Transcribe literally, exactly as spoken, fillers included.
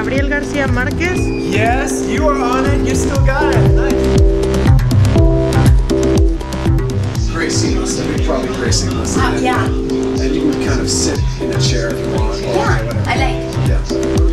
Gabriel García Márquez. Yes, you are on it. You still got it. Nice. Very seamless. I mean, probably very seamless. Uh, yeah. And you would kind of sit in a chair if you want. Or Yeah, whatever. I like. Yeah.